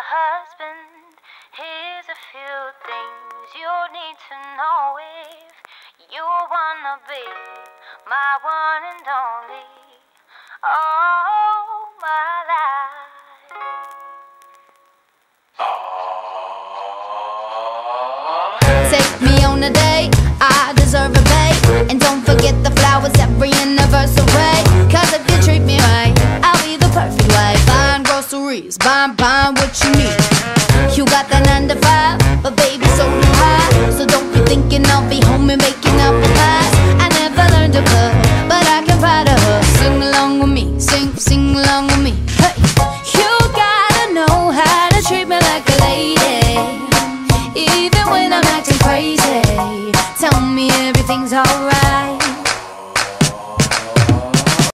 husband. Here's a few things you need to know if you wanna be my one and only. Oh, my life. Take me on a date, I deserve a bait. And don't forget the flowers every anniversary. Cause if you treat me right, I'll be the perfect wife. Buying groceries, buying